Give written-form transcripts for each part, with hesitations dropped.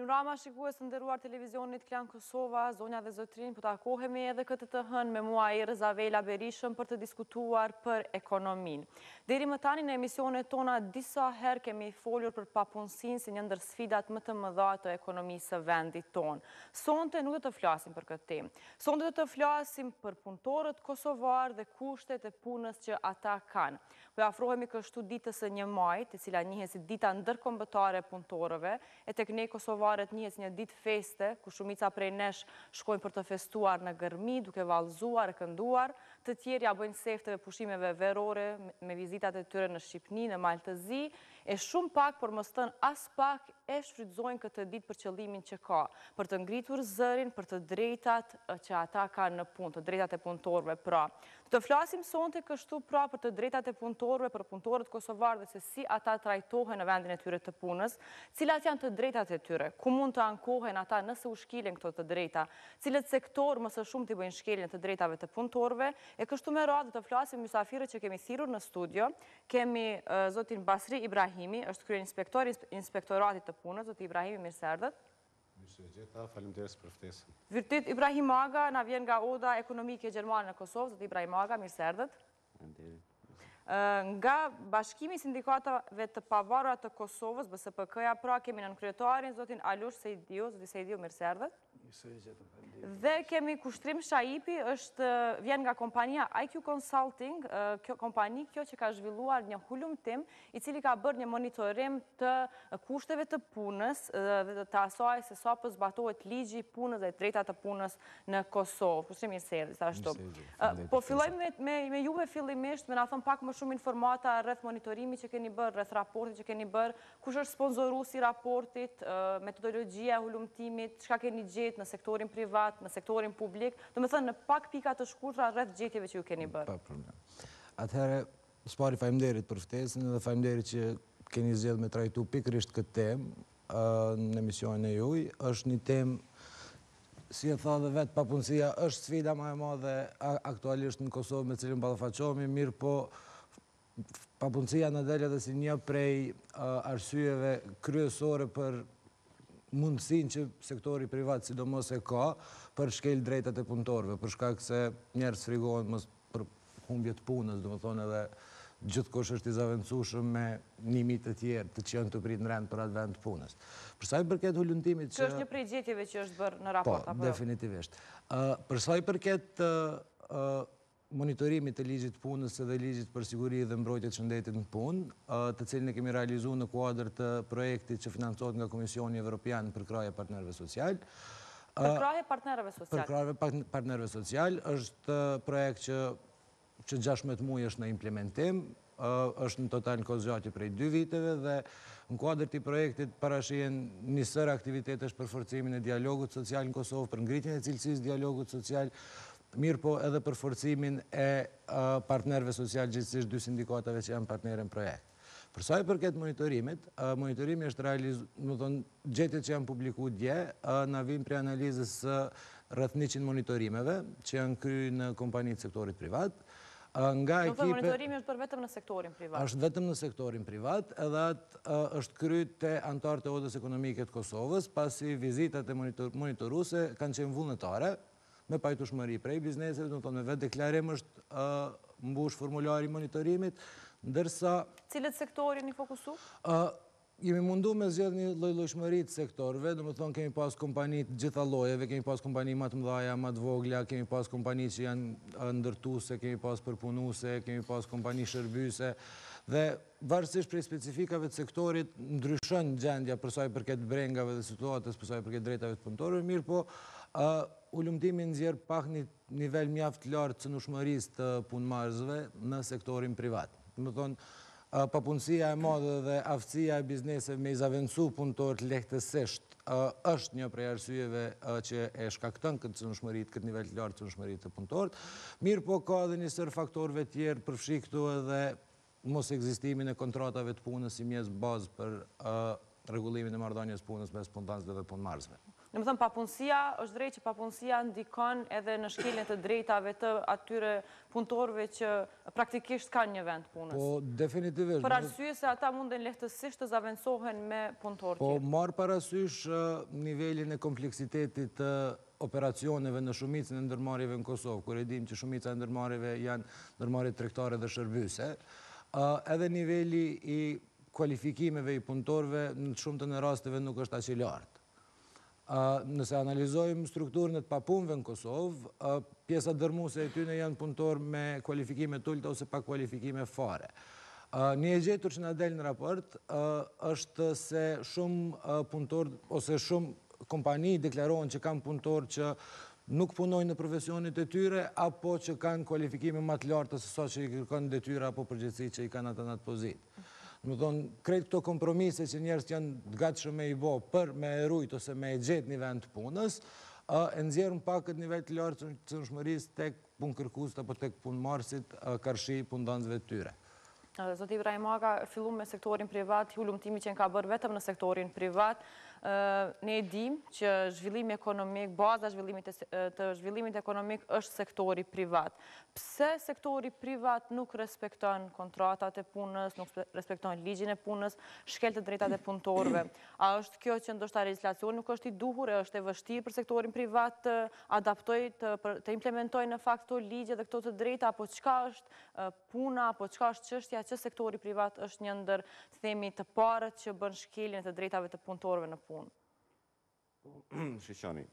Panorama shikues të nderuar televizionit Klan Kosova, zonja dhe zotrin, po takohemi edhe këtë të hënë me mua Irzavela Berishën për të diskutuar për ekonominë. Deri më tani në emisionet tona disa herë kemi folur për papunësinë si një ndër sfidat më të mëdha të ekonomisë së vendit tonë. Sonte nuk do të flasim për këtë temë. Sonte do të flasim për punëtorët kosovar dhe kushtet e punës që ata kanë. Po afrohemi kështu ditës së 1 majit, e cila njihet si dita ndërkombëtare e punëtorëve, e tek ne kosovarët njihet si një ditë feste, ku shumica prej nesh shkojnë për të festuar në gërmi, duke vallëzuar e kënduar, të tjerë ja bëjnë sefteve pushimeve verore me vizitat e tyre në Shqipni, në Maltëzi, e shumë pak, por mos thënë as pak, e shfrytëzojnë këtë ditë për qëllimin që ka, për të ngritur zërin për të drejtat që ata kanë në punë, të drejtat e punëtorëve pra. Të flasim sonte kështu pra për të drejtat e punëtorëve, për punëtorët kosovarë dhe se si ata trajtohen në vendin e tyre të punës, cilat janë të drejtat e tyre, ku mund të ankohen ata nëse u shkilen këto të drejta, cilët sektor më së shumti bëjnë shkeljen të drejtave të punëtorëve, e kështu me radhë të flasim mysafirët që kemi thirrur në studio. Kemi zotin Basri Ibrahimi, është krye inspektoratit të punës. Zoti Ibrahimi, mirë se erdhët. Faleminderit për ftesën. Virtyt Ibrahim Aga na vjen nga Oda Ekonomike Gjermane në Kosovë. Zoti Ibrahim Aga, mirë se erdhët. Nga Bashkimi i Sindikatave të Pavarura të Kosovës, BSPK-ja, pra kemi nënkryetarin zotin Alush Sejdiu. Zoti Sejdiu, mirë se erdhët. Dhe kemi Kushtrim Shaipi, vjen nga kompania IQ Consulting, kjo kompani kjo që ka zhvilluar një hulumtim i cili ka bërë një monitorim të kushteve të punës dhe të asaj se sa po zbatohet ligji i punës dhe drejtat të punës në Kosovë. Kushtrim mirë se erdhët ashtu. Po fillojmë me juve fillimisht, me na thon pak më shumë informata rreth monitorimit që keni bërë, rreth raportit që keni bërë, kush është sponzoruesi i raportit, metodologjia e hulumtimit, çka keni gjetë në sektorin privat, në sektorin publik, do me thënë në pak pika të shkurtra rreth gjetjeve që ju keni bërë. Pa problem. Atëherë, s'pari faleminderit për ftesën dhe faleminderit që keni zgjedhur me trajtu pikërisht këtë temë në emisionin e juaj. Është një temë, si e tha dhe vetë, papunësia është sfida më e madhe aktualisht në Kosovë me cilën ballafaqohemi, mirë po papunësia na del edhe si një prej arsyeve kryesore për mundësin që sektori privat sidomos e ka për shkel drejtat e punëtorëve, për shkak se njerëz frigohen mos për humbje të punës, domethënë edhe gjithkush është i zaventësueshëm me nimit të tjerë të që janë të pritë në rend për atë vend të punës. Për sa i përket hulumtimit që... Që është një prej gjetjeve që është bërë në raport, apo? Po, definitivisht. Për sa i përket monitorimit të ligjit punës dhe ligjit për siguri dhe mbrojtje të shëndetit në punë, të cilin e kemi realizuar në kuadër të projektit që financohet nga Komisioni Evropian për krahje partnerëve social. Për krahje partnerëve social? Për krahje partnerëve social është projekt që 16 muaj është në implementim, është në total në kozgjatje prej 2 viteve dhe në kuadër të projektit parashihen nisër aktivitetesh për forcimin e dialogut social në Kosovë, për ngritjen e cilësisë dialogut social, mirë po edhe për forcimin e partnerve social, gjithsesi 2 sindikatave që janë partnerë në projekt. Për sa i përket monitorimit, monitorimi është realizuar, gjetjet që janë publikuar dje, na vijnë prej analizës rreth 100 monitorimeve që janë kryer në kompanitë sektorit privat. Monitorimi është bërë vetëm në sektorin privat? Është vetëm në sektorin privat, edhe atë është kryer te anëtarët e Odës Ekonomike të Kosovës, pasi vizitat e monitoruese kanë qenë vullnetare, me pajtueshmëri prej bizneseve, do të thonë me vetë deklarim është mbush formulari i monitorimit, ndërsa... Cilët sektori jeni fokusu? Jemi mundu me zgjedhë një lloj-llojshmëri të sektorëve, do të thonë kemi pas kompani të gjitha llojeve, kemi pas kompani më të mëdha, më të vogla, kemi pas kompani që janë ndërtuese, kemi pas përpunuese, kemi pas kompani shërbyese, dhe varësisht prej specifikave të sektorit ndryshon gjendja për sa i përket brengave dhe situatës për sa i përket drejtave të punëtorëve, mirë po ulëmtimi nxjerr pak një nivel mjaft lartë cënueshmërisë të punëmarrësve në sektorin privat. Do të thonë, papunësia e madhe dhe aftësia e bizneseve me i zaventësu punëtorët lehtësisht është një prej arsyeve që e shkakton këtë cënueshmëri, këtë nivel të lartë cënueshmëri të punëtorët. Mirë po ka edhe një sër faktorëve tjerë, përfshi këtu edhe mos ekzistimin e kontratave të punës si mjes bazë për rregullimin e marrëdhënies punës mes punëtanësve dhe punëmarrësve. Në më thëmë, papunësia, është drejt që papunësia ndikon edhe në shkeljen të drejtave të atyre punëtorëve që praktikisht kanë një vend punës. Po, definitivisht. Për arsye se ata munden lehtësisht të zaventohen me punëtorë Po, tjerë. marë parasysh nivelin e kompleksitetit të operacioneve në shumicën e ndërmarrjeve në Kosovë, kur e dim që shumica e ndërmarrjeve janë ndërmarrje tregtare dhe shërbyse, edhe niveli i kualifikimeve i punëtorëve në shumtën e rasteve nuk është aq i lartë. Nëse analizojmë strukturën e të papunëve në Kosovë, pjesa dërmuese e tyre janë punëtorë me kualifikime të ulta ose pa kualifikime fare. Një e gjetur që na del në raport është se shumë punëtorë ose shumë kompani deklarohen që kanë punëtorë që nuk punojnë në profesionit e tyre, apo që kanë kualifikime më të larta se sa që i kërkon detyra apo përgjegjësi që i kanë atë në atë pozitë. Më thonë, krejt këto kompromise që njerëz janë të gatshëm me i bë për me e rujt ose me e gjetë një vend të punës, e nxjerrin pak këtë nivel të lartë të çështërisë tek punkërkuesit apo tek punëmarrësit karshi punëdhënësve të tyre. Zoti Ibrahim Aga, fillu me sektorin privat, hulumtimi që ka bërë vetëm në sektorin privat. Ne e dim që zhvillimi ekonomik, baza të zhvillimit ekonomik është sektori privat. Pse sektori privat nuk respekton kontratat e punës, nuk respekton ligjin e punës, shkel të drejtat e punëtorëve? A është kjo që ndoshta legjislacioni nuk është i duhur, është e vështirë për sektorin privat të adaptojë, të implementojë në fakt këto ligje dhe këto të drejta, apo çka është puna, apo çka është çështja që sektori privat është një ndër themi të parët që bën shkeljen e të drejtave të punëtorëve në punë? Shqyqani,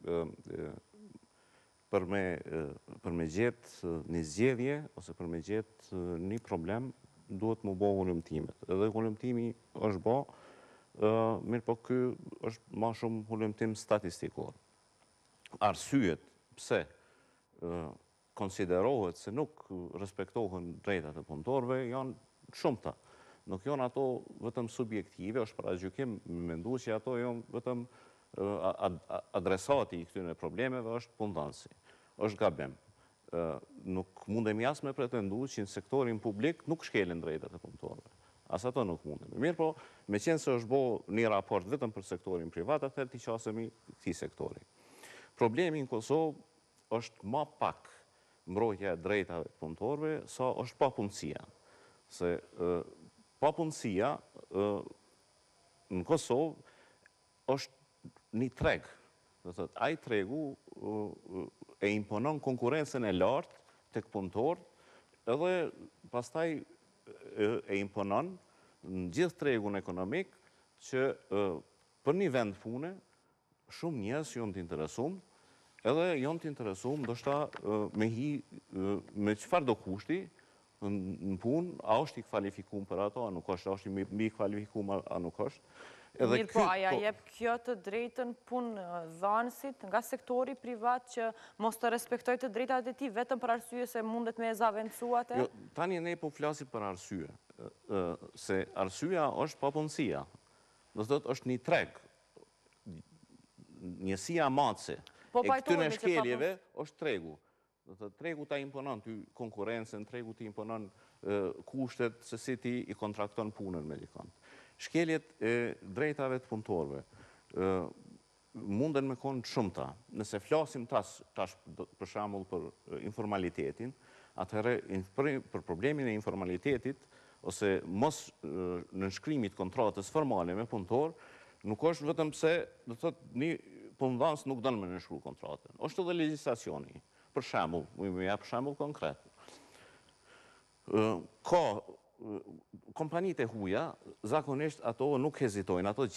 për me gjetë një zgjedhje ose për me gjetë një problem, duhet më bo hulumtimet. Edhe hulumtimi është bo, mirë po ky është ma shumë hulumtim statistikor. Arsyet pse konsiderohet se nuk respektohen drejtat e punëtorëve janë shumëta. Nuk janë ato vetëm subjektive, është para gjykim mendu që ato janë vetëm adresati i këtyre problemeve është punëdhënësi. Është gabim. Nuk mundemi as me pretendu që në sektorin publik nuk shkelen drejtat e punëtorëve. As ato nuk mundemi. Mirë po, me qenë se është bo një raport vetëm për sektorin privat, atëherë t'i qasemi këtij sektori. Problemi në Kosovë është ma pak mbrojtja e drejtave të punëtorëve, sa është papunësia. Se papunësia në Kosovë është një treg. Ai tregu e imponon konkurencën e lartë tek punëtorët, edhe pastaj e imponon në gjithë tregun ekonomik që për një vend pune shumë njerëz janë të interesuar, edhe janë të interesuar ndoshta me çfarë do kushti në punë, a është i kvalifikuar për ato, a nuk është, a është i mbi kvalifikuar, a nuk është. Mirë po, aja jep kjo të drejtën punëdhënësit nga sektori privat që mos të respektoj të drejtat e tij vetëm për arsye se mundet me e zaventu atë? Jo, tani ne po flasim për arsye, se arsyeja është papunësia. Do të thotë është një treg, njësia matëse. E këtyre shkeljeve është tregu. Do të thotë tregu ta imponon ty konkurrencën, tregu ti imponon kushtet se si ti i kontrakton punën me dikon. Shkeljet e drejtave të punëtorëve munden me konë shumëta. Nëse flasim tash për shembull për informalitetin, atëherë për problemin e informalitetit ose mos nënshkrimit kontratës formale me punëtor, nuk është vetëm pse do të thotë një punëdhënës nuk don me nënshkruaj kontratën. Është edhe legjislacioni. Për shembull, më jap shembull konkret. Ka kompanitë e huaja, zakonisht ato nuk hezitojnë, ato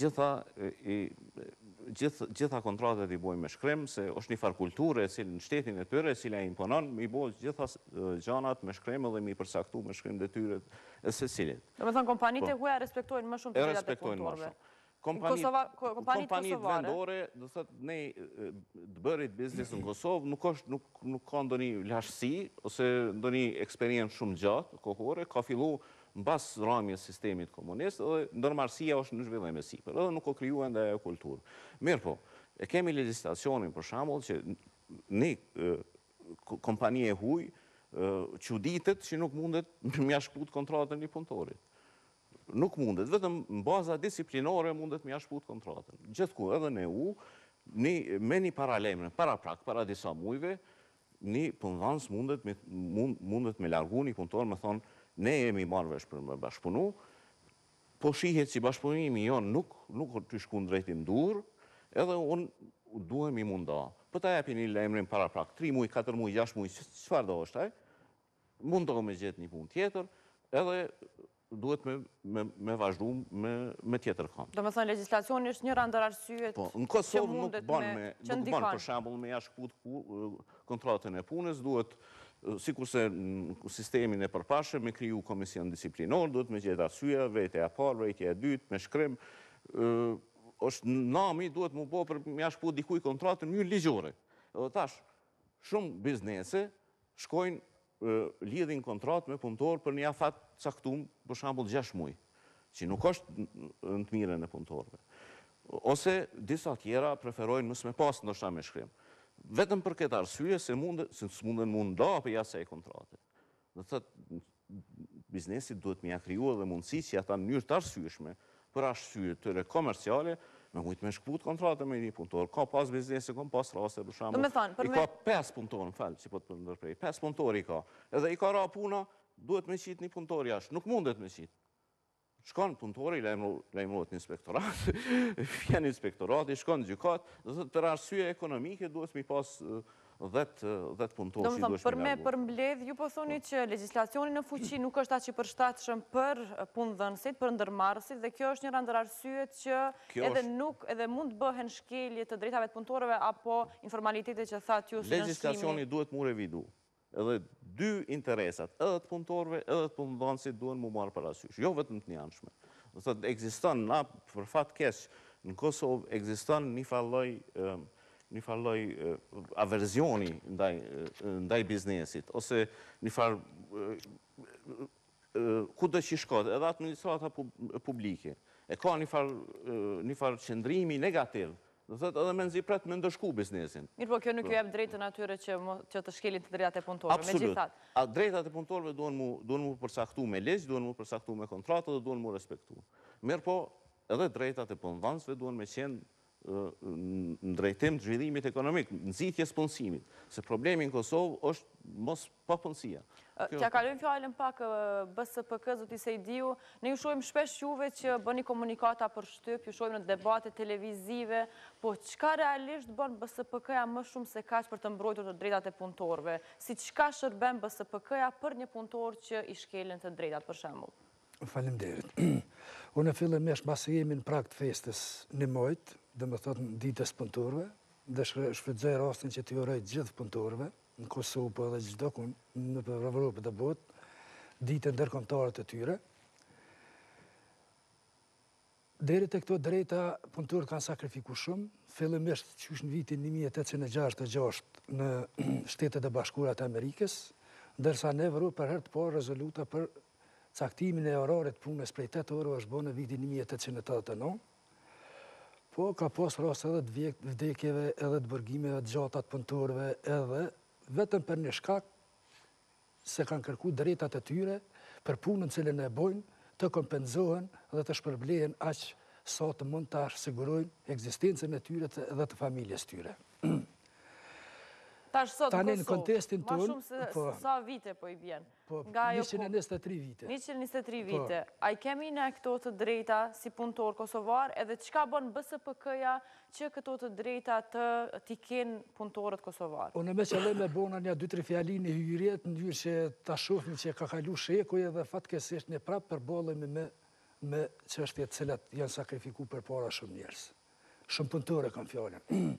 gjitha kontratat i bojnë me shkrim, se është një farë kulture në shtetin e tyre, cila i imponon, i bojnë gjitha gjanat me shkrim edhe mi përsaktu me shkrim detyret e secilit. Do me thënë, kompanitë e huaja respektojnë më shumë të drejtat e punëtorëve. Kompanitë vendore, do të thotë, ne të bërit biznes në Kosovë nuk ka ndonjë lashësi ose ndonjë eksperiencë shumë gjatë kohore, ka fillu mbas rrëmjes sistemit komunist dhe ndërmarrësia është në zhvillim e sipër, edhe nuk o krijuar ende ajo kulturë. Mirë po, e kemi legjislacionin për shembull që një kompani e huaj çuditet që nuk mundet me ia shkput kontratën një punëtorit. nuk mundet, vetëm në baza disiplinore mundet me ja shkput kontratën. Gjithku edhe në EU, me një paralajmëre, para para disa mujve, një punëdhënës mundet me largu një punëtor me thonë, ne jemi marrë vesh për me bashkëpunu, po shihet që bashkëpunimi jonë nuk të shku në drejtim dur, edhe unë duhem i munda. Për ta japi një lajmërim para 3 muj, 4 muj, 6 muj, çfarë do është, mundohë me gjetë një punë tjetër, edhe duhet me vazhdu me tjetër kam. Do me thënë, legislacioni është njëra ndër arsyet Po, në Kosovë nuk banë për shembull me ja shkput kontratën e punës, duhet, sikurse në sistemin e përpashëm, me kriju komision disiplinor, duhet me gjetë arsyeja, vetja e parë, vetja e dytë, me shkrim, është nami duhet mu bo për me ja shkput dikuj kontratën një ligjore. Edhe tash, shumë biznese shkojnë lidhin kontrat me punëtor për një afat caktum, për shembull 6 muj, që nuk është në të mirën e punëtorëve. Ose disa tjera preferojnë mos me pas ndoshta me shkrim. Vetëm për këtë arsye se s'munden munda për jasaj kontrate. Do thotë biznesi duhet me ja kriju edhe mundësi që ata në mënyrë të arsyeshme për arsye të komerciale me mujtë me shkput kontrate me një punëtor. Ka pas biznesi, ka pas raste, për shembull. I ka 5 punëtor, më falë, që po të ndërprej. 5 punëtor i ka. Edhe i ka ra puna, duhet me qitë një punëtor jashtë. Nuk mundet me qitë. Shkon punëtori, lajmërohet në inspektorat, vjen inspektorati, shkon në gjykat, dhe thëtë për arsye ekonomike duhet mi pas 10 punëtor që duhet për me përmbledh, ju po thoni që legislacioni në fuqi nuk është aq i përshtatshëm për punëdhënësit, për ndërmarrësit, dhe kjo është njëra ndër arsyet që edhe mund bëhen shkelje të drejtave të punëtorëve apo informalitetet që thatë ju. Legislacioni duhet mu revidu. Edhe dy interesat, edhe të punëtorëve, edhe të punëdhënësit duhen mu marrë parasysh, jo vetëm të njanshme. Do thotë ekziston na për fat keq në Kosovë ekziston një farë averzioni ndaj biznesit, ose një farë ku do që shkot, edhe administrata publike, e ka një farë qëndrimi negativ, do thotë edhe me nëzipret me ndëshku biznesin. Mirë po, kjo nuk ju jep drejtën atyre që të shkelin të drejtat e punëtorëve, me gjithat. Absolut. Drejtat e punëtorëve duhen mu përsaktu me ligj, duhen mu përsaktu me kontratë dhe duhen mu respektu. Mirë po, edhe drejtat e punëdhënësve duhen me qenë në drejtim të zhvillimit ekonomik, nxitjes punësimit. Se problemi në Kosovë është mos pa punësia. Kja kalojmë fjallën pak BSPK, zoti Sejdiu, ne ju shohim shpesh juve që bëni komunikata për shtyp, ju shohim në debate televizive, po çka realisht bën BSPK-ja më shumë se kaq për të mbrojtur të drejtat e punëtorëve? Si çka shërben BSPK-ja për një punëtor që i shkelen të drejtat, për shembull? Faleminderit. Unë fillimisht pasi jemi në prag të festës në Mojt, dhe më thotë në ditës punëtorëve, dhe shfrytëzoj rastin që t'i uroj gjithë punëtorëve, në Kosovë po edhe çdo ku në Evropë dhe botë, ditën ndërkombëtare të tyre. Deri te këto drejta punëtorët kanë sakrifikuar shumë, fillimisht qysh në vitin 1866 në Shtetet e Bashkuara të Amerikës, ndërsa në Evropë për herë të parë rezoluta për caktimin e orarit punës prej 8 orë është bërë në vitin 1889, po ka pas rast edhe të vdekjeve, edhe të bërgimeve të gjata të punëtorëve, edhe vetëm për një shkak se kanë kërku drejtat e tyre për punën cilën e bojnë të kompenzohen dhe të shpërblehen aq sa të mund të sigurojnë ekzistencën e tyre dhe të familjes tyre. Tash sot Tani në në kontestin Kosovë, ma tonë, shumë se sa vite po i vjen? Po, 123 vite. 123 vite. A i kemi ne këto të drejta si punëtor kosovar, edhe çka bën BSPK-ja që këto të drejta t'i kenë punëtorët kosovar? Unë me qëllim e bona një 2-3 fjalin e hyrjet, në njërë që ta shohim që ka kalu shekuj edhe fatkesisht një prapë përballemi me çështjet cilat janë sakrifiku për para shumë njerëz. Shumë punëtore kanë fjalën.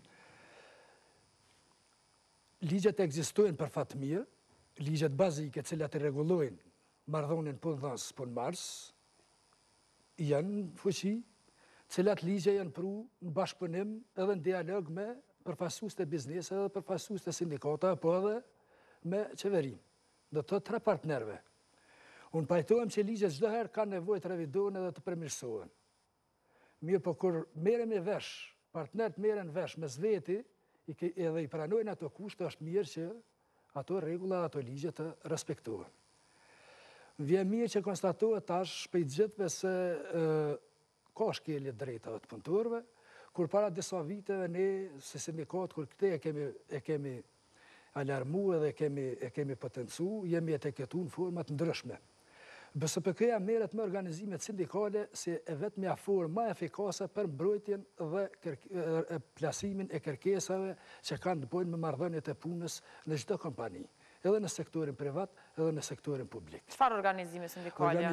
Ligjet ekzistojnë për fat mirë, ligjet bazike cilat e rregullojnë marrëdhënien punëdhënës punëmarrës, janë fuqi, cilat ligje janë pru në bashkëpunim edhe në dialog me përfaqësues të biznesit edhe përfaqësues të sindikata, po edhe me qeverinë, do të 3 partnerëve. Unë pajtohem që ligjet çdo herë kanë nevojë të revidohen edhe të përmirësohen. Mirë, po kur merremi vesh, partnerët merren vesh mes veti, edhe i pranojnë ato kushte, është mirë që ato rregulla, ato ligje të respektohen. Vjen mirë që konstatohet tash për gjithve se ka shkelje drejtave të punëtorëve, kur para disa viteve ne, si sindikat, kur këte e kemi alarmu edhe e kemi potencu, jemi etiketu në format ndryshme. BSPK-ja merret me organizimet sindikale si e vetmja formë më efikase për mbrojtjen dhe plasimin e kërkesave që kanë të bëjnë me marrëdhëniet e punës në çdo kompani, edhe në sektorin privat, edhe në sektorin publik. Çfarë organizime sindikale?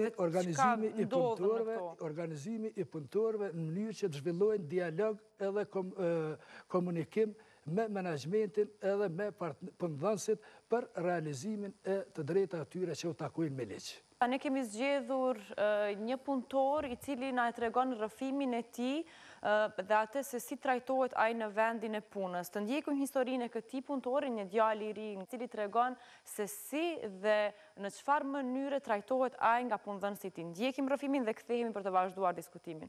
Organizimi i punëtorëve në mënyrë që të zhvillojnë dialog edhe komunikim me menaxhmentin edhe me punëdhënësit për realizimin e të drejtave tyre që u takojnë me ligj. Ne kemi zgjedhur një punëtor i cili na e tregon rrëfimin e tij dhe atë se si trajtohet ai në vendin e punës. Të ndjekim historinë e këtij punëtori, një djalë i ri, i cili tregon se si dhe në çfarë mënyre trajtohet ai nga punëdhënësit i tij. Ndjekim rrëfimin dhe kthehemi për të vazhduar diskutimin.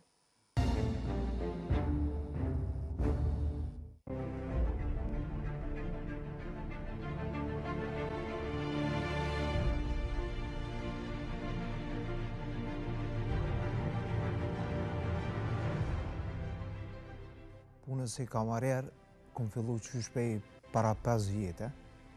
Punës si kamarer, kom fillu që shpej para 5 vjetë,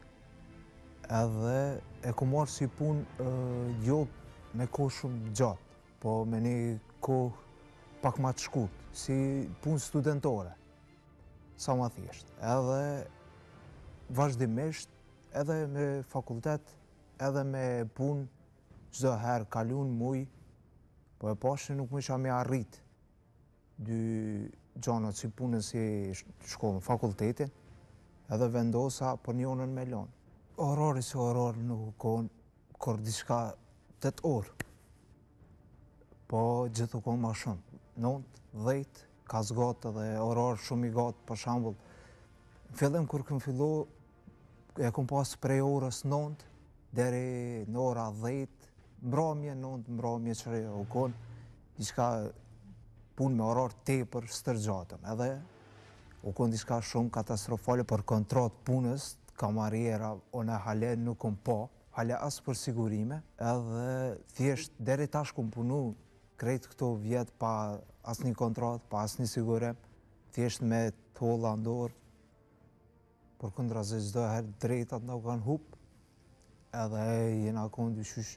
edhe e kom marrë si punë jo me kohë shumë gjatë, po me një kohë pak ma të shkurt, si punë studentore, sa ma thjesht. Edhe vazhdimisht, edhe me fakultet, edhe me punë, çdo herë kalun muj, po e pashë nuk më isha me arrit dy gjanat si punën si shkollën, fakultetin, edhe vendosa për njonën me lonë. Orari si orari nuk konë, kur diçka 8 orë, po gjithë konë ma shumë. 9, 10, ka zgatë edhe orar shumë i gatë, për shambull. Fillim kur këm fillu, e kom pas prej orës 9, deri në ora 10, mbrëmje 9, mbrëmje qëre, u konë diçka punë me orar tepër stërgjatëm, edhe u konë diçka shumë katastrofale për kontratë punës, kamariera, one hale nuk kom pa, hale asë për sigurime, edhe thjesht deri tash kom punu krejt këto vjetë pa asë një kontratë, pa asë një sigurim, thjesht me të holla ndorë, për kundra zë çdo herë drejtat në kanë hupë, edhe jena konë dyshysh,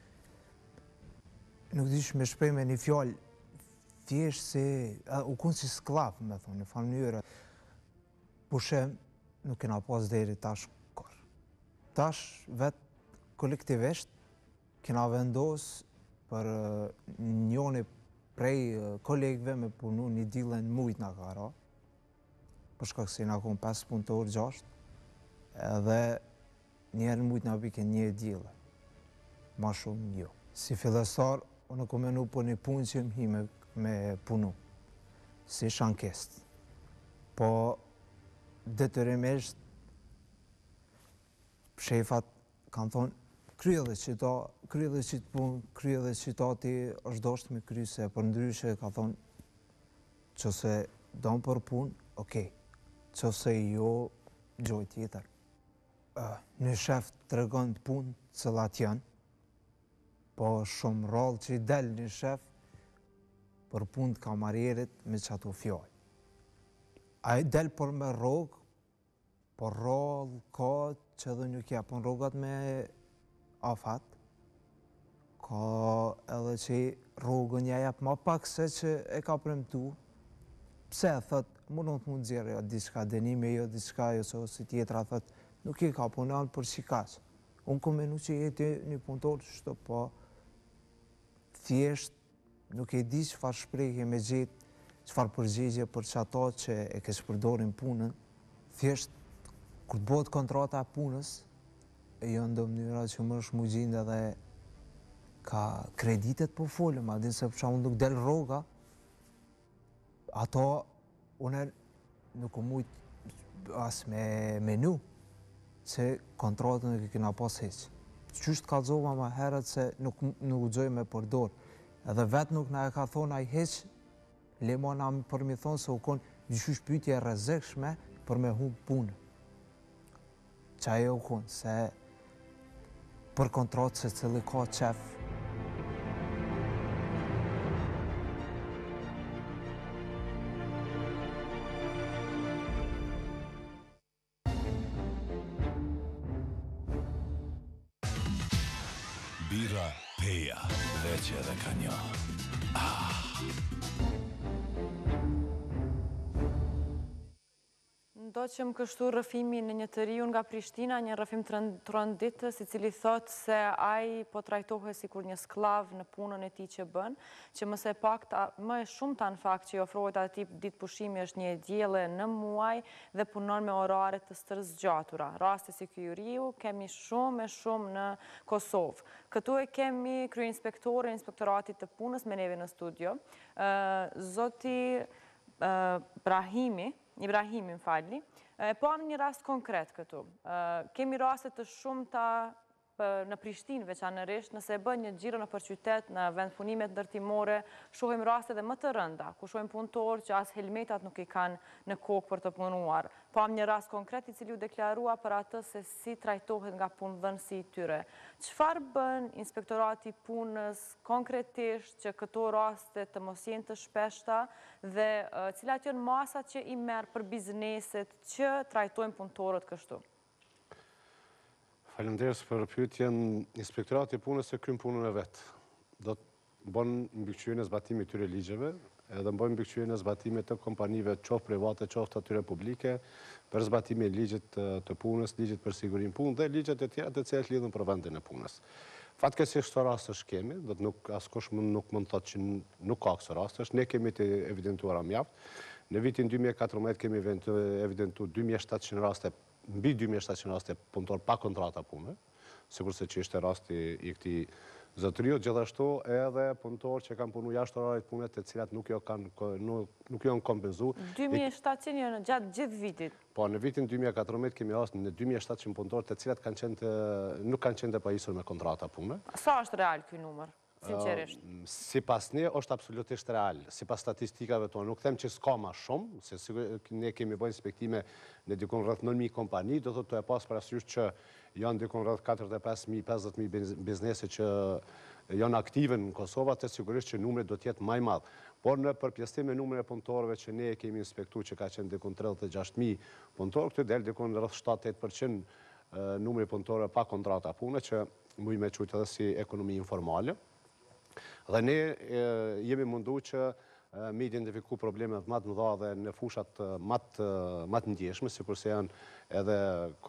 nuk dysh me shpej me një fjallë, thjesht se u konë si sklav, me thonë, në familjöre. Pushem, nuk kena pas deri tash kërë. Tash, vetë kolektivisht, kena vendos për njoni prej kolegëve me punu një dilën mujt nga kara, për shkak se na konë 5 punëtor, 6, edhe njerë mujt nga bike një dilë, ma shumë jo. Si fillestar, unë kom menu për një punë që më hi me punu, si shankest. Po, detyrimisht, shefat kanë thonë, krye dhe qita, krye dhe qitë punë, krye dhe qitati është dashtë me kry, se për ndryshe ka thonë, qëse donë për punë, okej, qëse jo, gjoj tjetër. Një shef të regon të punë, cëllat janë, po shumë rallë që i del një shef, për punë të kamarierit me qatu fjallë. A i del për me rogë, por rallë ka që edhe nuk japën rogat me afat, ka edhe që rogën ja japë ma pak se që e ka premtu, pse thët, mundon të mund zjerë, jo diçka denime, jo diçka, jo si tjetra, thët, nuk i ka punan për shikash. Unë kom menu që jeti një punëtor që shto, po thjesht nuk e di çfarë shprehje me gjetë, çfarë përgjigje për çato që e ke shpërdorin punën. Thjesht, kur të bëhet kontrata e punës, jo ndo mënyra që më është mu gjindë edhe ka kreditet po folëm, adin se për shumë nuk del rroga, ato une nuk u mujtë as me menu, se kontratën e kena pas heqë. Qështë ka zova ma herët se nuk u gjoj me përdor, edhe vetë nuk na e ka thonë a i heqë, lemo na për mi thonë se u konë gjyqysh pytje rrezikshme për me humbë punë. Qa e u konë, se për kontratë se cili ka qef. Bira Peja, veç edhe ka një. Do që më kështu rrëfimi në një të riun nga Prishtina, një rrëfim të rënditës, i cili thot se ai po trajtohet si kur një sklav në punën e tij që bën, që më e shumta në fakt që i ofrohet atij ditë pushimi është një dielle në muaj dhe punon me orare të stërzgjatura. Raste si ky riu kemi shumë në Kosovë. Këtu e kemi kryeinspektorin e Inspektoratit të Punës me neve në studio, zoti Ibrahimi, më falni. Po am një rast konkret këtu. Kemi raste të shumta në Prishtinë veçanërisht, nëse e bën një xhiro nëpër qytet, në vend punimet ndërtimore, shohim raste dhe më të rënda, ku shohim punëtorë që as helmetat nuk i kanë në kokë për të punuar. Po am një rast konkret i cili u deklarua për atë se si trajtohet nga punëdhënësi i tyre. Çfarë bën Inspektorati i Punës konkretisht që këto raste të mos jenë të shpeshta dhe cilat janë masat që i merr për bizneset që trajtojnë punëtorët kështu? Faleminderit për pyetjen. Inspektorati i Punës e kryen punën e vet. Do të bën mbikëqyrjen e zbatimit të këtyre ligjeve, edhe bën mbikëqyrjen e zbatimit të kompanive qoftë private, qoftë atyre publike, për zbatimin e ligjit të punës, ligjit për sigurinë punë dhe ligjet e tjera të cilat lidhen për vendin e punës. Fatkeqësisht këto raste kemi, do të askush nuk mund të thotë që nuk ka këto raste, ne kemi të evidentuara mjaft. Në vitin 2014 kemi evidentuar 2700 raste, mbi 2700 raste punëtor pa kontrata pune, sigurisht që ishte rasti i këtij zotëriu, gjithashtu edhe punëtor që kanë punuar jashtë orarit pune, të cilat nuk janë kompenzuar. 2700 janë gjatë gjithë vitit. Po, në vitin 2014 kemi rast në 2700 punëtor të cilat nuk kanë qenë të pajisur me kontrata pune. Sa është real ky numër? Sinqerisht. Sipas ne është absolutisht real. Sipas statistikave tona, nuk them që s'ka më shumë, se ne kemi bërë inspektime në dikon rreth 9000 kompani, do thotë të e pas parasysh që janë dikon rreth 45.000-50.000 biznese që janë aktive në Kosovë, atë sigurisht që numri do të jetë më i madh. Por në përpjestim me numrin e punëtorëve që ne kemi inspektuar, që ka qenë dikon 36.000 punëtorë, këtu del dikon rreth 7-8% numri punëtorëve pa kontrata pune, që mund me quajtë edhe si ekonomi informale. Dhe ne jemi mundu që me identifiku problemet më të mëdha dhe në fushat më të ndjeshme, sikur se janë edhe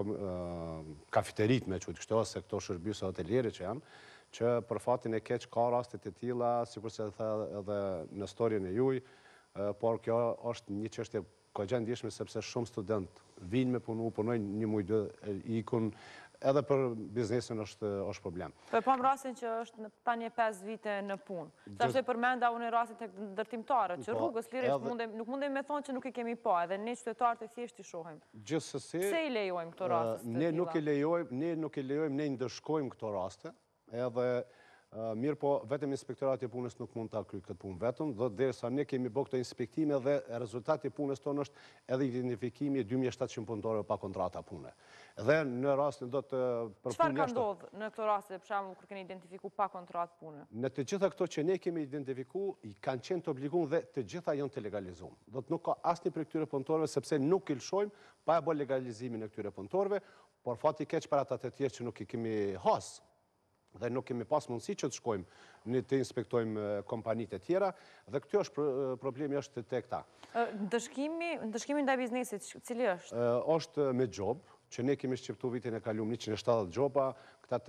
kafeterit me quajtë kështu, ose këto shërbise hoteliere që janë, që për fatin e keq ka rastet e tilla, sikur se edhe në storien e juaj, por kjo është një çështje goxha ndjeshme sepse shumë student vinë me punojnë një muj dy ikun. Edhe për biznesin është problem. Po e pam rastin që është tani 5 vite në punë. Sa është e përmenda unë rastin tek ndërtimtarët, që rrugës lirisht nuk mundem me thonë që nuk i kemi pa, edhe ne qytetarët e thjesht i shohim. Gjithsesi, pse i lejojmë këto raste? Ne nuk i lejojmë, ne i ndëshkojmë këto raste, edhe mirë po, vetëm Inspektorati i Punës nuk mund ta kryejë këtë punë vetëm, dhe derisa ne kemi bërë këto inspektime dhe rezultati i punës tonë është edhe identifikimi 2700 punëtorëve pa kontrata pune. Dhe në rastin do të çfarë ka ndodhur në këto raste, për shembull, kur keni identifikuar pa kontratë pune? Në të gjitha këto që ne kemi identifikuar, kanë qenë të obliguar dhe të gjitha janë të legalizuar. Do të nuk ka asnjë prej këtyre punëtorëve sepse nuk i lëshojmë pa e bërë legalizimin e këtyre punëtorëve, por fati keq për ata të tjerë që nuk i kemi has dhe nuk kemi pas mundësi që të shkojmë të inspektojmë kompanitë e tjera, dhe kjo është problemi është tek ta. Ndëshkimi ndaj biznesit, cili është? Është me job, që ne kemi shqiptu vitin e kalum 170 gjoba, këta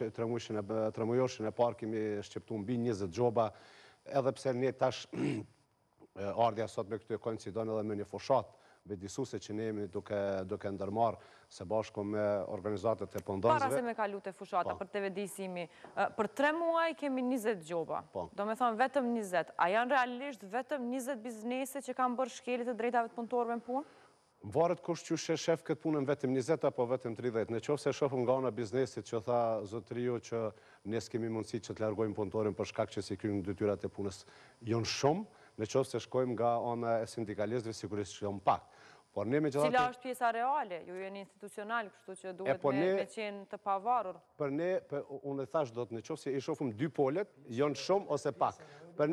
3 mujoshin e parë kemi shqiptu mbi 20 gjoba, edhe pse ne tash ardhja sot me këtë koincidon edhe me një fushat vedisuse që ne jemi duke ndërmarrë së bashku me organizatet e punëdhënësve. Para se me kalu te fushata për të vedisimi, për 3 muaj kemi 20 gjoba. Do me thonë vetëm 20. A janë realisht vetëm 20 biznese që kanë bërë shkelit të drejtave të punëtorëve në punë? Varet kush që shef këtë punën vetëm 20 apo vetëm 30. Në qoftë se shohim nga ana biznesit që tha zotëriu që ne s'kemi mundësi që të largojmë punëtorin për shkak që si kryejnë detyrat e punës janë shumë, në qoftë se shkojmë nga ana e sindikalistëve sigurisht që janë pak. Por ne me Cila gjithatë... është pjesa reale? Ju jeni institucional, kështu që duhet me qenë të pavarur. Për ne, unë e thash do të në qofë se i shofëm dy polet, jonë shumë ose pak. Për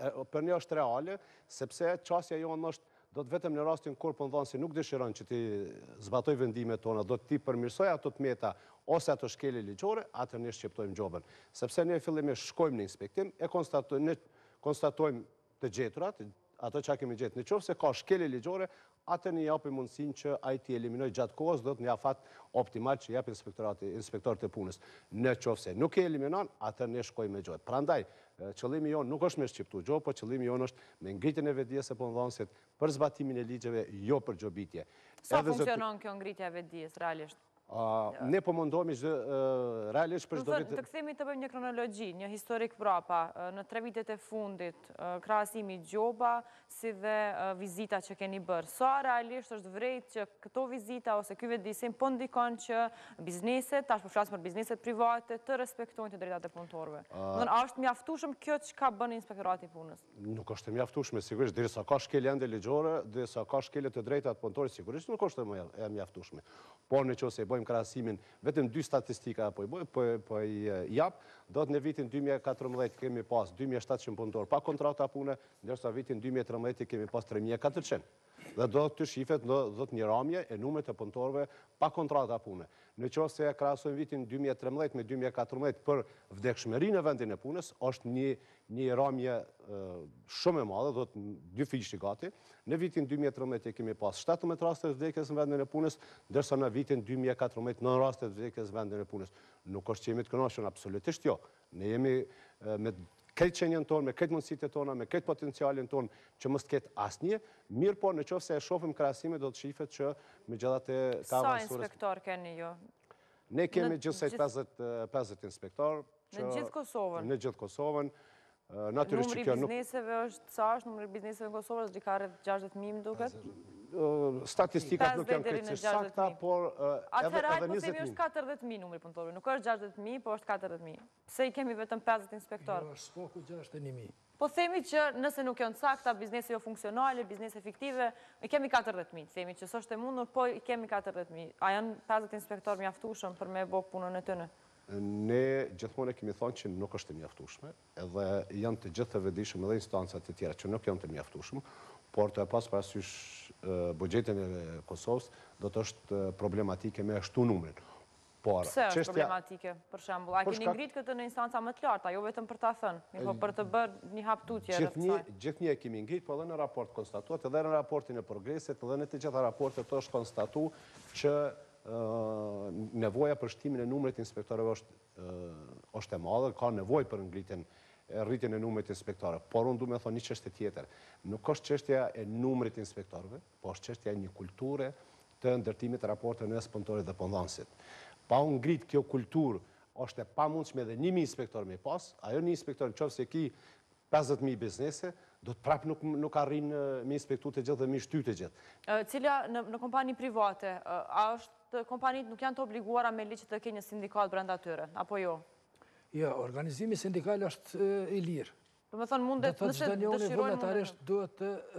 ne është reale, sepse qasja jonë është, do të vetëm në rastin kur për ndonë si nuk dëshiron që ti zbatoj vendimet tona, do të ti përmirsoj ato të meta ose ato shkele ligjore, atër ne shqiptojmë gjobën. Sepse ne fillimisht shkojmë në inspektim, ne konstatojmë të gjeturat, ato që kemi gjetë. Në qofë se ka shkele ligjore, atër një japim mundësin që a i ti eliminoj gjatë kohës, do të një afat optimal që japim inspektorët e punës. Në qofë se nuk e eliminon, atër ne shkojmë me gjotë. Prandaj, qëllimi jonë nuk është me shqiptu gjohë, po qëllimi jonë është me ngritjen e vetdijes e punëdhënësit për zbatimin e ligjeve, jo për gjobitje. Sa funksionon kjo ngritja e vetdijes, realisht? Ne po mundohemi realisht për çdo vit. Të kthehemi të bëjmë një kronologji, një historik prapa, në 3 vitet e fundit, krahasimi gjoba, si dhe vizita që keni bërë. Sa realisht është vërejt që këto vizita ose ky vetdisim po ndikon që bizneset, tash po flas për bizneset private, të respektojnë të drejtat e punëtorëve? A është mjaftueshëm kjo çka bën Inspektorati i Punës? Nuk është e mjaftueshme, sigurisht, derisa ka shkelje ende ligjore, derisa ka shkelje të drejtat punëtorit, sigurisht nuk është e mjaftueshme. Por nëse bëjmë krahasimin, vetëm 2 statistika po i jap, do të në vitin 2014 kemi pas 2700 punëtorë pa kontrata pune, ndërsa vitin 2013 kemi pas 3400. Dhe do të shifet do të një ramje e numrit të punëtorëve pa kontrata pune. Në qoftë se krahasojmë vitin 2013 me 2014 për vdekshmërinë në vendin e punës, është një ramje shumë e madhe, do të 2 fiqi gati. Në vitin 2013 kemi pas 17 raste vdekjes në vendin e punës, ndërsa në vitin 2014 9 raste vdekjes në vendin e punës. Nuk është që jemi të kënaqur, absolutisht jo. Ne jemi me këtë qenjën tonë, me këtë mundësitë tona, me këtë potencialin tonë që mos ketë asnjë, mirë po në qoftë se e shohim krahasimin do të shifet që megjithatë ka avancuar. Sa inspektor keni ju? Ne kemi gjithsej 50 inspektor. Në gjithë Kosovën? Në gjithë Kosovën. Natyrisht që kjo nuk... Numri bizneseve është sa është numri bizneseve në Kosovë, është ka rreth 60.000 më duket? Statistikat nuk janë krejtësisht sakta, por atëherë po themi është 40.000 numri punëtorëve, nuk është 60.000, po është 40.000. Pse i kemi vetëm 50 inspektorë? Jo, s'poku 61.000. Po themi që nëse nuk janë sakta, biznese jo funksionale, biznese fiktive, i kemi 40.000. Themi që s'është e mundur, po i kemi 40.000. A janë 50 inspektorë mjaftueshëm për me bë punën e tyre? Ne gjithmonë kemi thonë që nuk është e mjaftueshme, edhe janë të gjithë të vetëdijshëm edhe instancat e tjera që nuk janë të mjaftueshëm, por të pas parasysh buxhetin e Kosovës do të është problematike me ashtu numrin. Pse është problematike, për shembull? A keni ngrit këtë në instanca më të larta, jo vetëm për ta thënë, po për të bërë një hap tutje rreth kësaj? Gjithnjë e kemi ngrit, po edhe në raport konstatuat, edhe në raportin e progresit, edhe në të gjitha raportet është konstatuar që nevoja për shtimin e numrit inspektorëve është e madhe, ka nevojë për rritjen e numrit inspektorëve. Por unë du me thonë një çështje tjetër. Nuk është çështja e numrit inspektorëve, po është çështja e një kulture të ndërtimit të raporteve mes punëtorit dhe punëdhënësit. Pa u ngrit kjo kulturë, është e pamundshme edhe 1000 inspektorë me pas, ajo një inspektor nëse ki 50.000 biznese, do të prapë nuk arrin me inspektu të gjithë dhe me shty të gjithë. Cila në kompani private, a është kompanit nuk janë të obliguara me ligj të kenë një sindikat brenda tyre, apo jo? Jo, organizimi sindikal është i lirë. Do të thonë mundet nëse dëshirojnë vullnetarisht duhet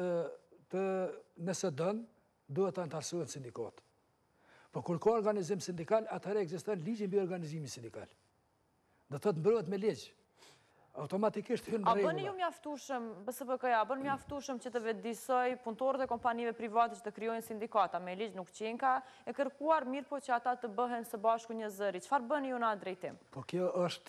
të nëse dën, duhet të antarësohet sindikat. Po kur ka organizim sindikal, atëherë ekziston ligji mbi organizimin sindikal. Do të mbrohet me ligj. Automatikisht hyn rregulla. A bëni ju mjaftueshëm BSPK-ja, a bën mjaftueshëm që të vetëdijsoj punëtorët e kompanive private që të krijojnë sindikata me ligj nuk qenka, e kërkuar mirë po që ata të bëhen së bashku një zëri. Çfarë bëni ju në atë drejtim? Po kjo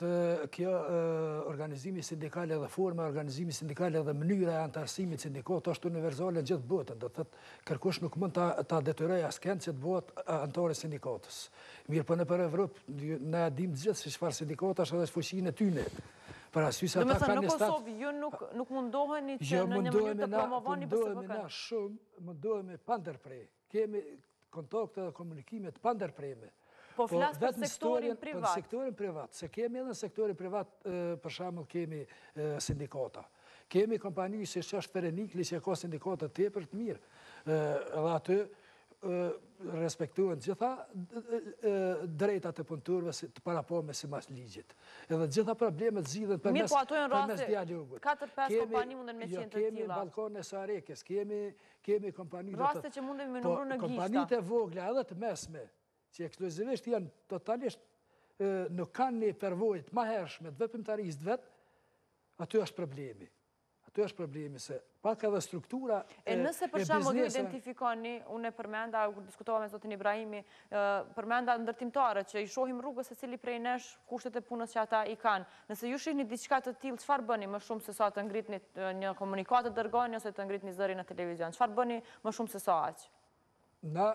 organizimi sindikal edhe forma organizimi sindikal edhe mënyra e antarësimit sindikat është universale në gjithë botën. Do të thotë kërkush nuk mund ta detyrojë askënd që të bëhet antar i sindikatës. Mirë po nëpër Evropë ne dim gjithë se çfarë sindikatash edhe fuqinë e tyre. Do me thënë, në Kosovë, ju nuk mundoheni që në një mënyrë të promovoni BSPK? Mundohemi pa ndërprej. Kemi kontakte dhe komunikimet pa ndërprejme. Po flasë për sektorin privat? Për sektorin privat. Se kemi edhe në sektorin privat, për shembull, kemi sindikata. Kemi kompani si që është Ferenikli që ka sindikata tepër të mirë. Edhe aty respektohen gjitha drejtat e punëtorëve të parapame si mas ligjit. Edhe gjitha problemet zgjidhen përmes dialogut. 4-5 kompani munden me qenë të tilla. Kemi Ballkone Sarekes, kemi kompani... Raste që munden me numru në gishta. Kompanit e vogla edhe të mesme, që ekskluzivisht janë totalisht nuk kanë një përvojt ma hershme të veprimtarisë vetë, aty është problemi. Aty është problemi se pak edhe struktura e nëse për shembull ju identifikoni, unë e përmenda, kur diskutova me zotin Ibrahimi, përmenda ndërtimtarët që i shohim rrugës se cili prej nesh kushtet e punës që ata i kanë. Nëse ju shihni diçka të tillë, çfarë bëni më shumë se sa të ngritni një komunikat të dërgoni ose të ngritni zërin në televizion? Çfarë bëni më shumë se sa aq? Na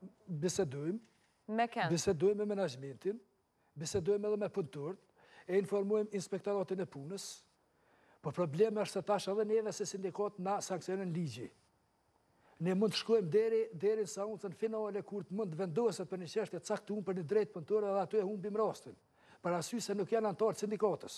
bisedojmë me menaxhmentin, bisedojmë edhe me punëtorët, e informojmë inspektoratin e punës. Po probleme është se tash edhe neve se sindikat na sankcionin ligji. Ne mund të shkojmë deri sa unë në finale kur të mund të vendoset për një çështje të caktuar për një drejtë punëtore dhe aty e humbim rastin. Për arsye se nuk janë anëtar të sindikatës.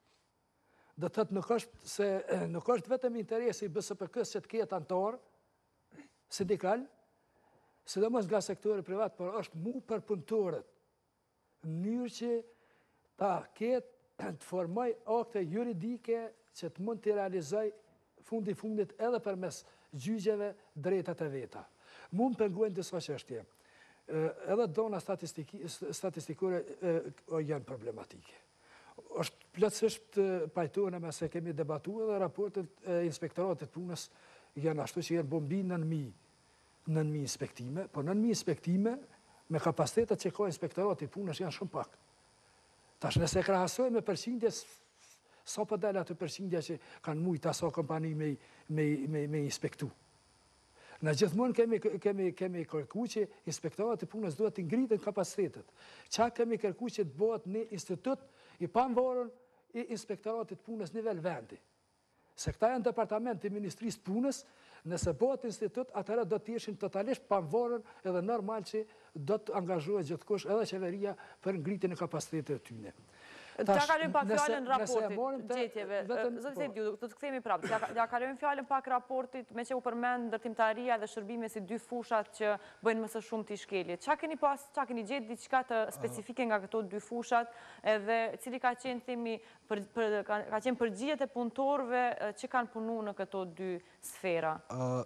Do të thotë nuk është vetëm interesi i BSPK-s që të ketë anëtar sindikal, sidomos nga sektori privat, por është mu për punëtorët. Në mënyrë që ta ketë të formoj akte juridike që të mund të realizoj fundit edhe përmes gjyqjeve drejtat e veta. Mu më pengojnë disa çështje. Edhe dona statistikore janë problematike. Është plotësisht pajtohën me se kemi debatuar edhe raportet e inspektoratit punës janë ashtu që janë bombi 9.000 inspektime, po 9.000 inspektime me kapacitetet që ka inspektorati punës janë shumë pak. Tash nëse krahasojmë me përqindjes, sa po dalë atë përqindja që kanë mujtë aso kompani me inspektu. Në gjithmonë kemi kërku që inspektorati punës duhet të ngritën kapacitetet. Qa kemi kërku që të bëhet një institut i pavarur i inspektoratit punës nivel vendi. Se këta janë departament i Ministrisë punës, nëse bëhet institut, atëra do të ishin totalisht pavarur edhe normal që do të angazhohet gjithkush edhe qeveria për ngritjen e kapacitetit të tyre. Ja kalojmë pak fjalën raportit gjetjeve. Zoti Zediu, do të kthehemi prapë. Ja kalojmë fjalën pak raportit me që u përmend ndërtimtaria dhe shërbime si dy fushat që bëjnë më së shumti shkelje. Çka keni gjetë diçka të specifike nga këto dy fushat edhe cili ka qenë themi ka qenë përgjigjet e punëtorëve që kanë punuar në këto dy sfera?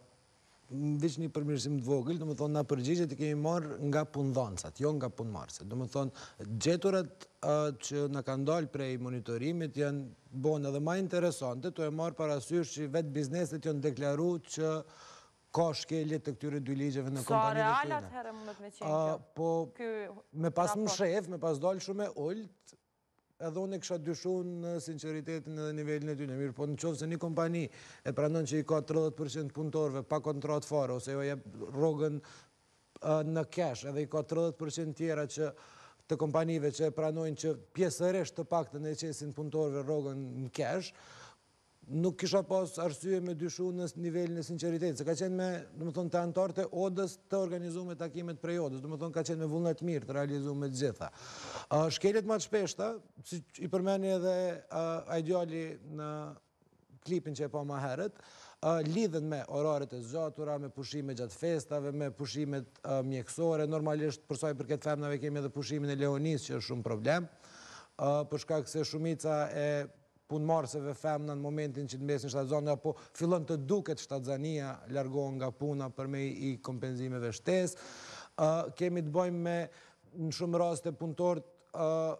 Veç një përmirësim të vogël, do më thonë, na përgjigjet i kemi marrë nga punëdhënësat, jo nga punëmarrësit. Do më thonë, gjeturat që na kanë dalë prej monitorimit janë bon edhe ma interesante, to e marrë parasysh që vetë bizneset janë deklaru që ka shkelje të këtyre dy ligjeve në kompanitë të tjene. Sa realat herë mundet me qenë kjo? Po, me pas më shef, me pas dalë shumë e ullët, edhe unë e kësha dyshu në sinceritetin edhe nivelin e tyne. Mirë, po në qovë se një kompani e pranon që i ka 30% punëtorve pa kontrat fare, ose jo jep rogën në cash, edhe i ka 30% tjera që të kompanive që e pranojnë që pjesëresht të pak të në qesin punëtorve rogën në cash, nuk kisha pas arsye me dyshu në nivelin e sinceritetit, se ka qenë me, do më thonë, të antarët e odës të organizu me takimet prej odës, do më thonë, ka qenë me vullnet mirë të realizu me gjitha. Shkeljet ma të shpeshta, si i përmeni edhe ideali në klipin që e pa ma herët, lidhen me oraret e zgjatura, me pushime gjatë festave, me pushimet mjekësore, normalisht përsoj përket femnave kemi edhe pushimin e Leonis, që është shumë problem, përshkak se shumica e punëmarrësve femna në momentin që të mbesin shtatzani, apo fillon të duket shtatzania, largohen nga puna për me i kompenzimeve shtes. Kemi të bëjmë me, në shumë raste punëtorët,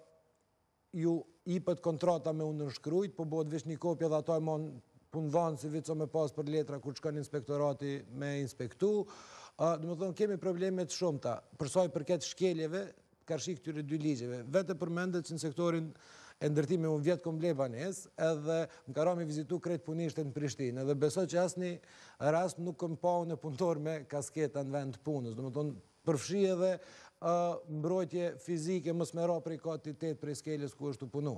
ju ipët kontrata me undërshkrujt, po bëhet vesh një kopje dhe ato e mon punëdhanë si vico me pas për letra kur shkon inspektorati me inspektu. Dhe më thonë, kemi problemet shumëta, përsoj përket shkeljeve, karshi këtyre dy ligjeve. Vete përmendet që në sektorin e ndërtimi unë vjetë kom ble banes, edhe më ka rami vizitu krejt punishtet në Prishtinë, edhe beso që asë një rast nuk këm pa unë e punëtor me kasketa në vend punës, do më tonë përfshi edhe mbrojtje fizike, mës me ra prej katitet prej skeles ku është të punu.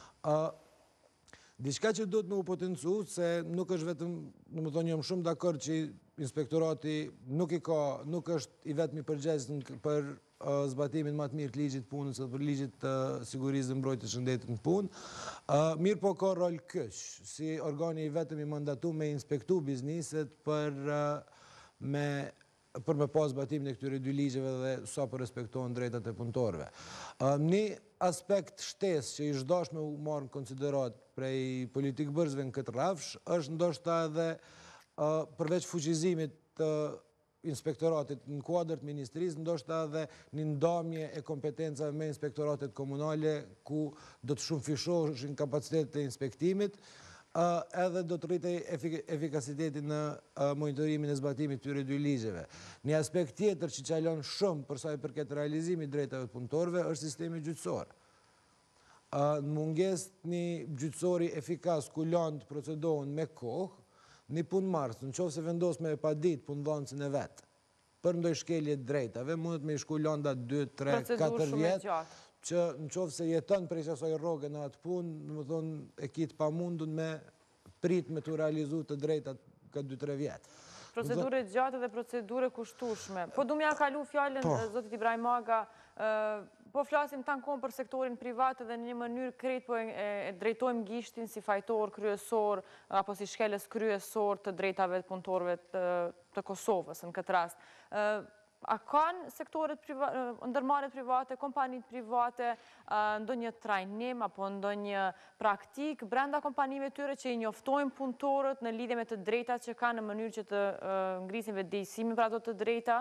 Diçka që do të me u potencu, se nuk është vetëm, në më thonë jam shumë dakord që inspektorati nuk është i vetëmi përgjegjës për zbatimin më të mirë të ligjit punës dhe për ligjit të sigurisë dhe mbrojtjes së shëndetit në punë. Mirë po ka rol kësh, si organi i vetëm i mandatu me inspektu bizniset për me për me pas zbatimin e këtyre dy ligjeve dhe sa për respektohen drejtat e punëtorëve. Një aspekt shtesë që i zhdashme u marrë në konsiderat prej politikë bërësve në këtë rafsh, është ndoshta edhe përveç fuqizimit të inspektoratit në kuadrët ministrisë, ndoshta edhe një ndamje e kompetencave me inspektoratet komunale, ku do të shumë fishoheshin kapacitetet e inspektimit, edhe do të rritej efikasiteti në monitorimin e zbatimit këtyre dy ligjeve. Një aspekt tjetër që qalon shumë për sa i përket realizimit drejtave të punëtorëve është sistemi gjyqësor. Në munges një gjyqësori efikas ku lanë të procedohen me kohë, një punëmarrës, në qoftë se vendos me e pa ditë punëdhënësin e vetë, për ndoj shkelje drejtave, mundet me i shku landa 2, 3, 4 vjetë, që në qoftë se jetën për isë asoj rogë në atë punë, në më thonë e kitë pa mundun me prit me të realizu të drejtat ka 2-3 vjetë. Procedure gjatë dhe procedure kushtueshme. Po du mja kalu fjallën, zotit Ibrahim Aga, po flasim tankon për sektorin privat dhe në një mënyrë krejt po e drejtojmë gishtin si fajtor kryesor apo si shkeles kryesor të drejtave të punëtorëve të Kosovës në këtë rast. A kanë sektoret ndërmarrjet private, kompanit private, ndonjë trajnim apo ndonjë praktik brenda kompanive tyre që i njoftojnë punëtorët në lidhje me të drejtat që kanë në mënyrë që të ngrisin vetëdijsimin për ato të drejta?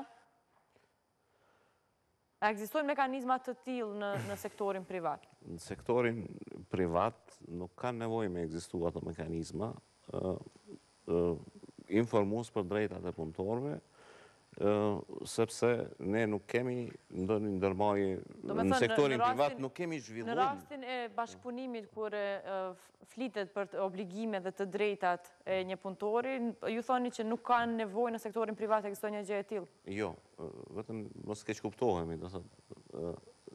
A ekzistojnë mekanizma të tillë në sektorin privat? Në sektorin privat nuk kanë nevojë me ekzistu ato mekanizma, informues për drejtat e punëtorëve, sepse ne nuk kemi ndonjë ndërmarrje në sektorin privat, nuk kemi zhvilluar. Në rastin e bashkëpunimit kur flitet për obligime dhe të drejtat e një punëtori, ju thoni që nuk kanë nevojë në sektorin privat ekziston një gjë e tillë? Jo, vetëm mos keq kuptohemi, do thotë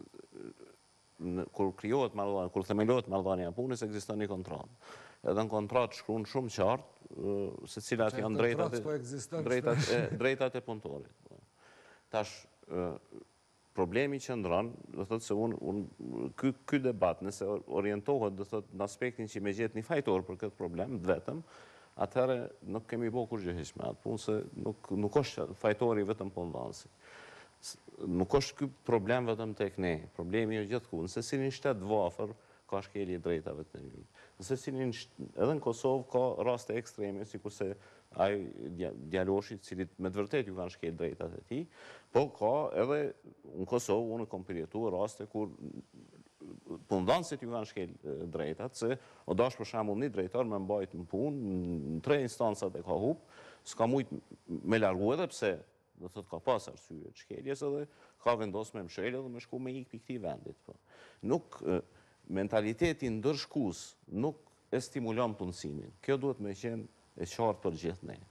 kur krijohet marrëdhënia, kur themelohet marrëdhënia e punës, ekziston një kontratë. Edhe në kontratë shkruan shumë qartë se cilat janë drejtat e punëtorit. Tash, problemi që ndron, do thotë se ky debat, nëse orientohet do thotë në aspektin që me gjet një fajtor për këtë problem, vetëm, atëherë nuk kemi bërë kur gjë hiç me atë punë, se nuk është fajtori vetëm punëdhënësi. Nuk është ky problem vetëm tek ne, problemi është gjithku. Nëse si një shtet vafër ka shkelje drejtave të njëri. Nëse si edhe në Kosovë ka raste ekstreme, sikurse ai djaloshi, cilit me të vërtet ju kanë shkel drejtat e tij, po ka edhe në Kosovë unë kam përjetuar raste kur punëdhënësit ju kanë shkel drejtat, se o dash për shembull një drejtor me mbajt në punë, në 3 instancat e ka hub, s'ka mujt me largu edhe pse do thotë ka pas arsye të shkeljes edhe ka vendosur me mshelë dhe me shku me ik pikë këtij vendit. Nuk mentaliteti ndërshkues nuk e stimulon punësimin. Kjo duhet me qenë e qartë për gjithë ne.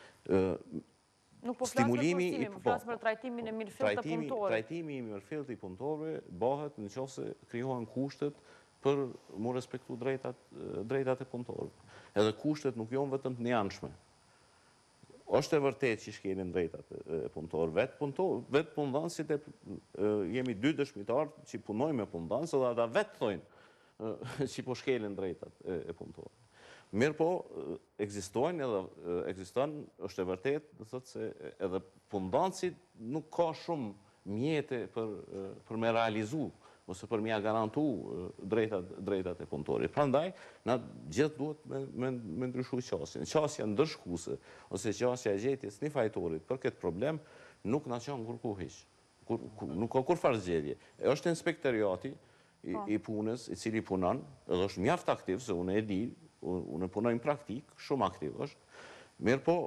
Nuk po flas për punësimin, po flas për trajtimin e mirëfillt të punëtorëve. Trajtimi i mirëfillt i punëtorëve bëhet nëse krijohen kushtet për mu respektu drejtat e punëtorëve. Edhe kushtet nuk janë vetëm të njanshme. Është e vërtet që shkelin drejtat e punëtorëve. Vetë punëdhënësit jemi 2 dëshmitarë që punojnë me punëdhënës dhe ata vetë thojnë që po shkelin drejtat e punëtorëve. Mirë po, ekziston, është e vërtet, dhe thotë se edhe punëdhënësit nuk ka shumë mjete për me realizu ose për me garantu drejtat e punëtorit. Prandaj, na gjithë duhet me ndryshu qasjen. Qasja ndërshkuese ose qasja e gjetjes një fajtorit për këtë problem nuk na çon kurku hiç. Nuk ka kur farë zgjedhje. Është inspektoriati i punës, i cili punon, edhe është mjaft aktiv, se unë e di, unë punoj në praktik, shumë aktiv është. Mirë po,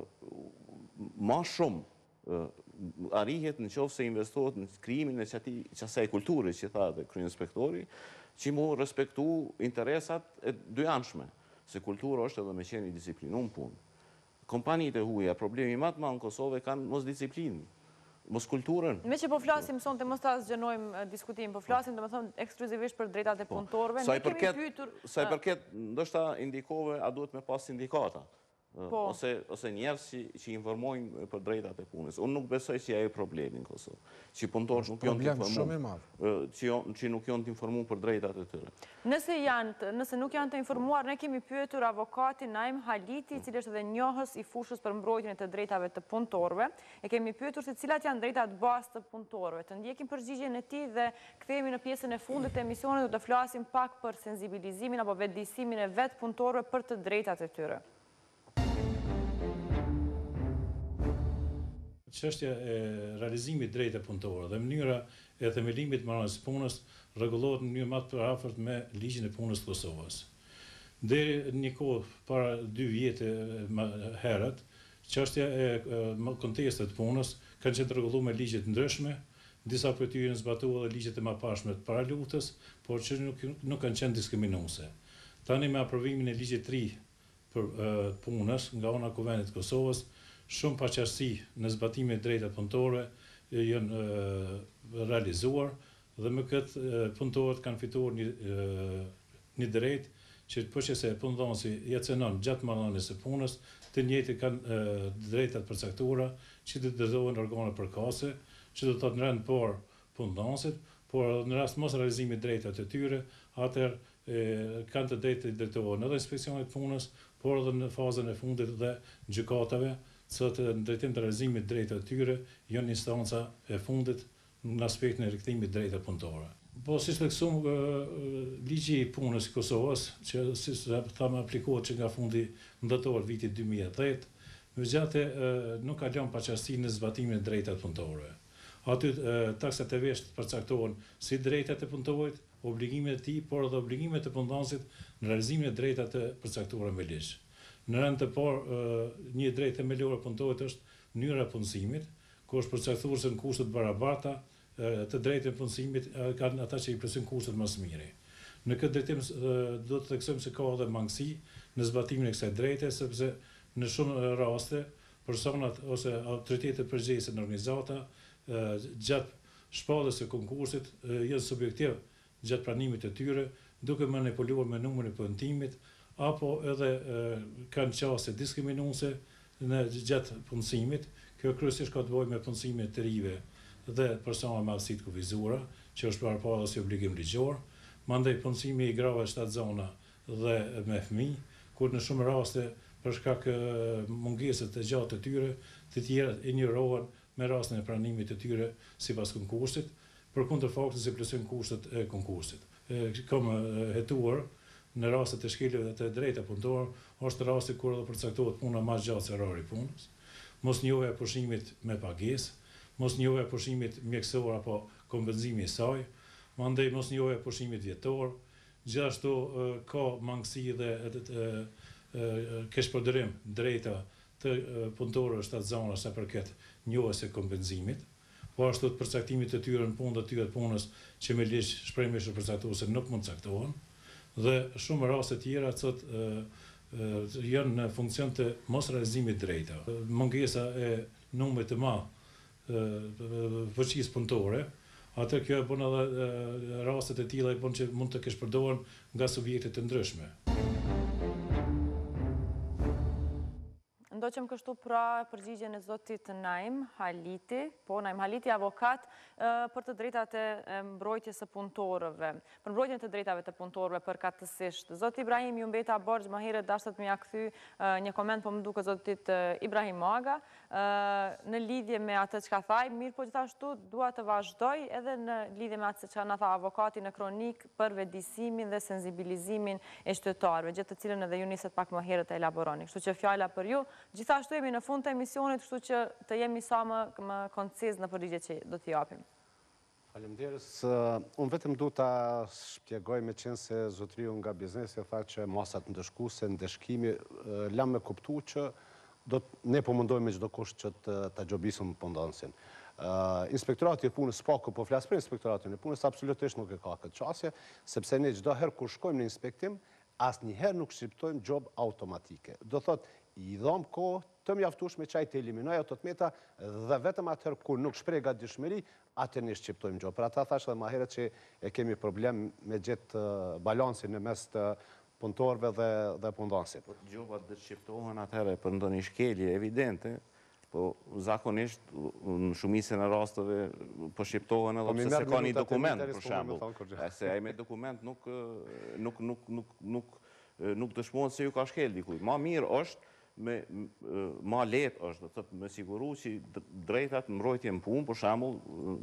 ma shumë arrihet në qoftë se investohet në krijimin e qasaj kulture që tha dhe kryeinspektori, që mu respektu interesat e dyanshme, se kultura është edhe me qenë i disiplinum punë. Kompanitë e huaja, problemi më të madh në Kosovë kanë mos disiplinë, mos kulturën. Me që po flasim sonte, mos ta zgjenojmë diskutimin, po flasim domethënë ekskluzivisht për drejtat e punëtorëve, Sa i përket, ndoshta indikove, a duhet me pas sindikata. ose njerëz që informojnë për drejtat e punës. Unë nuk besoj që ajo problemi në Kosovë. Që punëtorët nuk janë të informuar, që nuk janë të informuar për drejtat e tyre. Nëse nuk janë të informuar, ne kemi pyetur avokatin Naim Haliti, i cili është edhe njohës i fushës për mbrojtjen e të drejtave të punëtorëve. E kemi pyetur se cilat janë drejtat bazë të punëtorëve. Të ndjekim përgjigjen e tij dhe kthehemi në pjesën e fundit të emisionit, do të flasim pak për sensibilizimin apo vetëdijsimin e vetë punëtorëve për të drejtat e tyre. Çështja e realizimit drejtë punëtorëve dhe mënyra e themelimit të marrëdhënies punës rregullohet në mënyrë më të paraafërt me ligjin e punës të Kosovës. Deri një kohë para 2 vjetë më herët, çështja e kontestit të punës kanë qenë rregulluar me ligje të ndryshme, disa prej tyre janë zbatuar edhe ligjet e mëparshme të paralutës, por që nuk kanë qenë diskriminuese. Tani me aprovimin e ligjit të ri për punës nga ana e Kuvendit të Kosovës, shumë paqartësi në zbatimin e drejtat punëtorëve janë realizuar dhe me këtë punëtorët kanë fituar një drejtë që përçëse punëdhënësi ja cënon gjatë marrëdhënies së punës, të njëjtë kanë drejtat përcaktuara që të dërzohen organe përkatëse, që do të thotë në rend por punëdhënësit, por në rast mos realizimit drejtat e tyre, atëherë kanë të drejtë të drejtohen edhe inspeksionit punës, por edhe në fazën e fundit dhe gjykatave, sot në drejtim të realizimit drejtave të tyre janë instanca e fundit në aspektin e rikthimit drejtave punëtore. Po si theksuam ligji i punës i Kosovës, që si thamë aplikohet që nga fundi dhjetor vitit 2010, megjithatë nuk ka lënë paqartësi në zbatimin e drejtave punëtore. Aty taksat e vesh përcaktohen si drejtat e punëtorit, obligimet e tij, por edhe obligimet e punëdhënësit në realizimin e drejtave të përcaktuara me ligj. Në rend të parë, një drejtë themelore punëtorit është mënyra e punësimit, ku është përcaktuar se në kushtet barabarta, të drejtën e punësimit kanë ata që i plotësojnë kushtet më së miri. Në këtë drejtim do të theksojmë se ka edhe mangësi në zbatimin e kësaj drejte, sepse në shumë raste personat ose autoritetet përgjegjëse në organizata gjatë shpalljes së konkursit janë subjektiv gjatë pranimit të tyre, duke manipuluar me numrin e punëtimit, apo edhe kanë çaste diskriminuese në gjatë punësimit. Kjo kryesisht ka të bëjë me punësimet të rive dhe persona me aftësi të kufizuara, që është paraparë si obligim ligjor, mandej punësimi i grave shtatzona dhe me fëmijë, kur në shumë raste për shkak mungesës të gjatë të tyre, të tjera injorohen me rastin e pranimit të tyre sipas konkursit, përkundër faktit se plotësojnë kushtet e konkursit. Kam hetuar në rastet e shkeljeve të drejta punëtor, është rasti kur edhe përcaktohet puna më gjatë se orari i punës, mosnjohja e pushimit me pagesë, mosnjohja e pushimit mjekësor apo kompenzimi i saj, mandej mosnjohja e pushimit vjetor, gjithashtu ka mangësi dhe keqpërdorim drejta të punëtorëve shtatzana sa përket njohjes së kompenzimit, po ashtu të përcaktimit të tyre në punë dhe tyre të punës që me ligj shprehimisht përcaktuar se nuk mund të caktohen, dhe shumë raste tjera janë në funksion të mos realizimit drejta. Mungesa e numrit të madh fuqisë punëtore, atë kjo e bën edhe rastet e tilla i bën që mund të keqpërdoren nga subjekte të ndryshme. Ndoqëm kështu pra përgjigjen e zotit Naim Haliti, Naim Haliti, avokat për të drejtat e mbrojtjes së punëtorëve, për mbrojtjen të drejtave të punëtorëve përkatësisht. Zoti Ibrahim ju mbeta borxh më herët dashët më ja kthy një koment, po më duket zotit Ibrahim Maga, në lidhje me atë çka thaj, mirë po gjithashtu dua të vazhdoj edhe në lidhje me atë çka na tha avokati në kronik për vetëdijsimin dhe sensibilizimin e qytetarëve, gjë të cilën edhe ju niset pak më herët të elaboroni. Kështu që fjala për ju. Gjithashtu jemi në fund të emisionit, kështu që të jemi sa më konciz në përgjigjet që do t'i japim. Faleminderit. Unë vetëm du ta shpjegoj me qenë se zotriu nga biznesi tha që masat ndëshkuese, ndeshkimi, lam me kuptu që ne po mundojmë me çdo kusht që ta gjobisëm punëdhënësin. Inspektorati i punës s'paku, po flas për inspektoratin e punës, absolutisht nuk e ka këtë çështje, sepse ne çdo herë kur shkojmë në inspektim, asnjëherë nuk shqiptojmë job automatike. Do thotë i dhom kohë të mjaftueshme që ai të eliminoj ato të meta dhe vetëm atëherë kur nuk shpreh gatishmëri, atë ne shqiptojmë job. Për ata thash edhe më herët që e kemi problem me gjetë balansin në mes të punëtorëve dhe punëdhënësit. Gjobat dhe shqiptohen atëherë për ndonjë shkelje evidente, po zakonisht në shumicën e rasteve po shqiptohen edhe pse se ka një dokument për shembull. Se ai me dokument nuk dëshmohet se ju ka shkel dikujt. Ma mirë është ma lehtë është, do të thotë, me siguru që drejtat mbrojtje në punë, për shembull,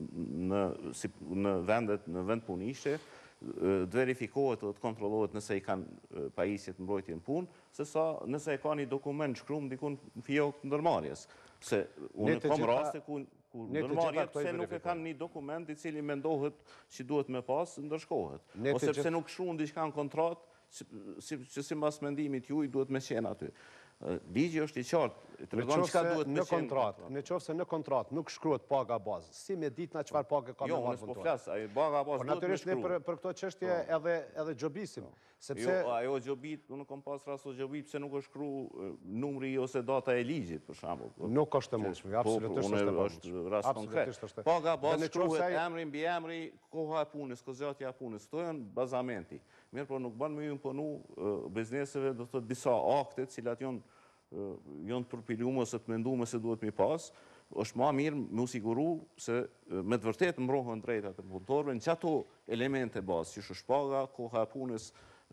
në vend punishe, të verifikohet dhe të kontrollohet nëse i kanë pajisjet mbrojtje në punë, se sa nëse e ka një dokument shkruar dikun në fjok të ndërmarrjes. Se unë kam raste ku ndërmarrjet pse nuk e kanë një dokument i cili mendohet që duhet me pas, ndërshkohet. Ose pse nuk shkruan diçka në kontratë, që sipas mendimit juaj duhet me qenë aty. Ligji është i qartë, tregon çka duhet me qenë. Në qoftë se në kontratë nuk shkruhet paga bazë, si me ditë na çfarë pagë ka me marrë punëtor. Jo, unë po flas, ai paga bazë duhet të shkruhet. Natyrisht për këto çështje edhe gjobisim, sepse ajo gjobit, unë kam pas rast gjobit pse nuk është shkruar numri ose data e ligjit për shembull. Nuk është e mundshme, absolutisht është rast konkret. Paga bazë shkruhet emri mbi emri, koha e punës, kozjatja e punës, këto janë bazamenti. Mirë, por nuk bën me ju imponu bizneseve, do të thotë disa akte, cilat janë të përpiluar ose të menduar se duhet mi pas, është më mirë me u siguru se me të vërtetë mbrohen drejtat e punëtorëve në ato elemente bazë, që është paga, koha e punës,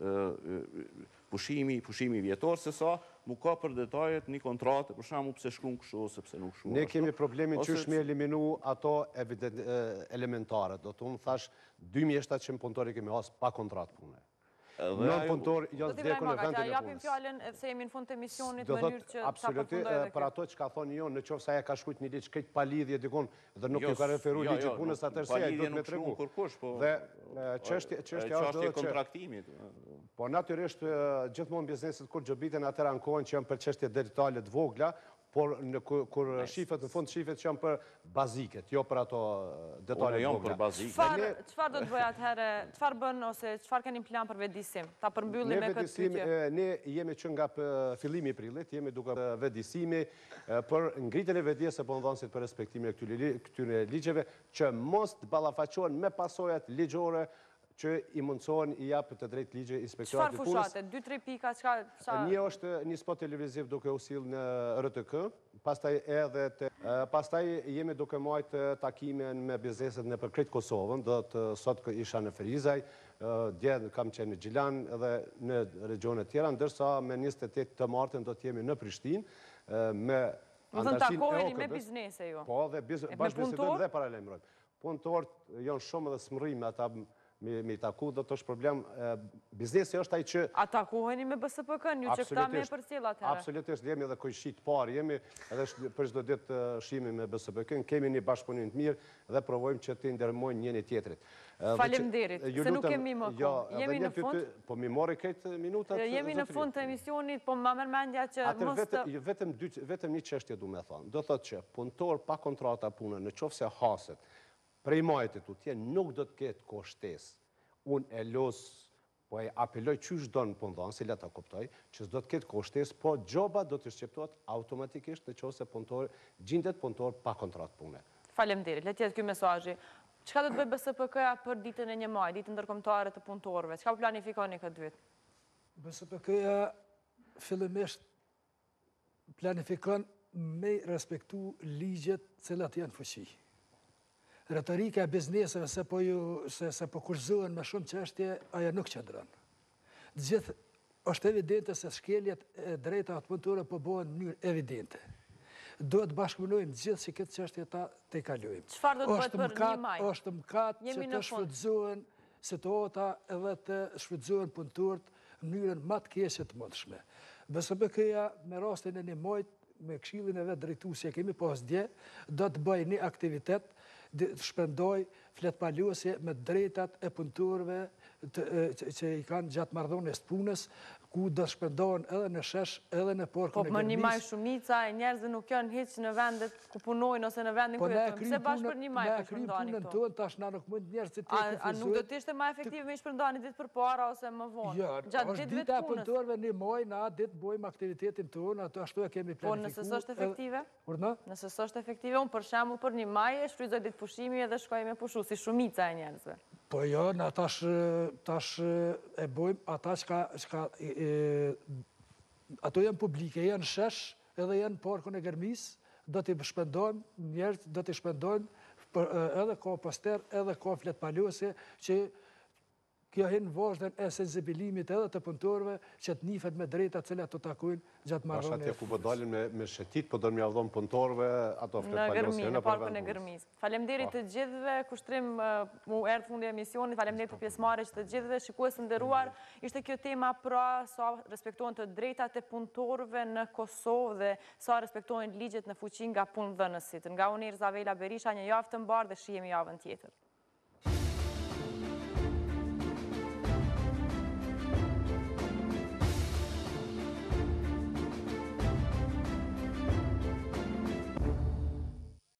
pushimi vjetor, se sa mu ka për detajet një kontratë, për shembull pse shkruan kështu ose pse nuk shkruan. Ne kemi problemin që është me eliminu ato elementare. Do të unë thash 2700 punëtori kemi as pa kontratë pune. Nën punëtor janë vdekur në vendin e punës. Japim fjalën se jemi në fund të emisionit në mënyrë që ta përfundojë edhe për ato që ka thonë jo, në qoftë se ajo ka shkruajt një ligj këtë pa lidhje dikon dhe nuk ju ka referuar ligjit punës atëherë se ai duhet me tregu. Dhe çështja është e kontraktimit. Po natyrisht gjithmonë bizneset kur xhobiten atëherë ankohen që janë për çështje detale të vogla, por kur shifet, në fund shifet që janë për baziket, jo për ato detale vogla. Çfarë do të bëj atëherë, çfarë bën ose çfarë keni plan për vetëdisim? Ta përmbyllim me këtë pyetje. Ne jemi që nga fillimi i prillit, jemi duke vetëdisimi për ngritjen e vetdijes së punëdhënësit për respektimin e këtyre ligjeve, që mos të ballafaqohen me pasojat ligjore që i mundësohen i japë të drejt ligje inspektoratit punës. Çfarë fushate? 2-3 pika, çka? Një është një spot televiziv duke u sill në RTK, pastaj jemi duke marrë takime me bizneset në përkrejt Kosovën, do të sot isha në Ferizaj, dje kam qenë në Gjilan edhe në regionet tjera, ndërsa me 28 të martën do të jemi në Prishtinë me antarësinë e OKB-s. Me biznese ju? Po, dhe bashkëbisedojmë dhe paralajmërojmë. Punëtorët janë shumë edhe smërrim ata me i taku, do të është problem. Biznesi është ai që... A takoheni me BSPK-n, ju që këta me përcjell atëherë? Absolutisht, jemi edhe kojshit parë, jemi edhe për çdo ditë shihemi me BSPK-n, kemi një bashkëpunim të mirë dhe provojmë që të ndërmojnë njëri tjetrit. Faleminderit, se nuk kemi më kohë. Jemi në fund. Po mi mori këtë minutat. Jemi në fund të emisionit, po më merr mendja që mos të... Vetëm një çështje du me thonë. Do thotë që punëtor pa kontrata pune, në qoftë se haset, prej majtit utje, nuk do të ketë koshtes. Unë e los, po e apeloj qysh do në punëdhënë, si le ta kuptoj, që s'do të ketë koshtes, po gjoba do të shqiptohet automatikisht në qoftë se gjendet punëtor pa kontratë pune. Faleminderit, le të jetë ky mesazhi. Çka do të bëjë BSPK-ja për ditën e 1 maj, ditën ndërkombëtare të punëtorëve? Çka planifikoni këtë vit? BSPK-ja fillimisht planifikon me respektu ligjet cilat janë fuqi. Retorika e bizneseve se po kurzohen me shumë çështje, ajo nuk qëndron. Gjithë është evidente se shkeljet e drejtave të punëtorëve po bëhen në mënyrë evidente. Duhet bashkëpunojmë gjithë që këtë çështje ta tejkalojmë. Çfarë do të bëhet për 1 maj? Është mëkat që të shfrytëzohen situata edhe të shfrytëzohen punëtorët në mënyrën më të keqe të mundshme. BSPK-ja me rastin e 1 majit, me këshillin e vetë drejtuesi e kemi pas dje, do të bëjë një aktivitet të shpendoj fletpaluese me drejtat e punëtorëve që i kanë gjatë marrëdhënies të punës, ku do shpendohen edhe në shesh, edhe në parkun e Gjermisë. Po më 1 maj shumica e njerëzve nuk janë hiç në vendet ku punojnë ose në vendin ku jetojnë. Pse bashkë për 1 maj po shpendoni këto? Tonë tash na nuk mund njerëzit të refuzojnë. A nuk do të ishte më efektiv me shpendoni ditë përpara ose më vonë? Jo, gjatë ditëve të punës. Punëtorëve 1 maj na ditë bëjmë aktivitetin tonë, ato ashtu e kemi planifikuar. Po nëse s'është efektive? Urdhë? Nëse s'është efektive, unë për shembull për 1 maj e shfrytëzoj ditë pushimi edhe shkoj me pushu si shumica e njerëzve. Po jo, në tash e bojmë ata që ato janë publike, janë shesh edhe janë parkun e Gërmis, do t'i shpendojmë njerët, do t'i shpendojmë edhe ka poster, edhe ka flet palose që kjo hinë vazhden e sensibilimit edhe të punëtorëve që të nifet me drejta cilat të takojnë gjatë marrëdhënies. Pasha atje ku po dalin me shetit, po do në mjavdhon punëtorëve, ato flet në palose, Gërmi, në parkun e Gërmis. Faleminderit të gjithëve, kushtrim mu erdhë fundi e emisionit, faleminderit për pjesëmarrjes të gjithëve, shikues të nderuar, ishte kjo tema pra sa respektohen të drejtat e punëtorëve në Kosovë dhe sa respektohen ligjet në fuqi nga punëdhënësit. Nga unë Irzavela Berisha, një javë të mbarë dhe shihemi javën tjetër.